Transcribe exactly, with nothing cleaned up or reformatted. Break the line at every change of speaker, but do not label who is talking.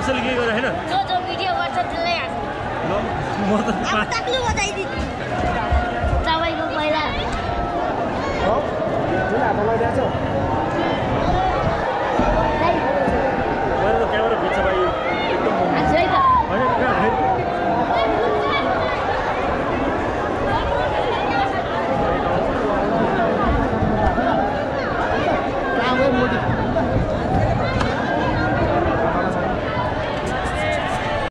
कसैले के गरे हैन
जो जो भिडियो गर्छ त्यसलाई हाँस्नु
ल म त
अब ताक्लु बजाइदिनु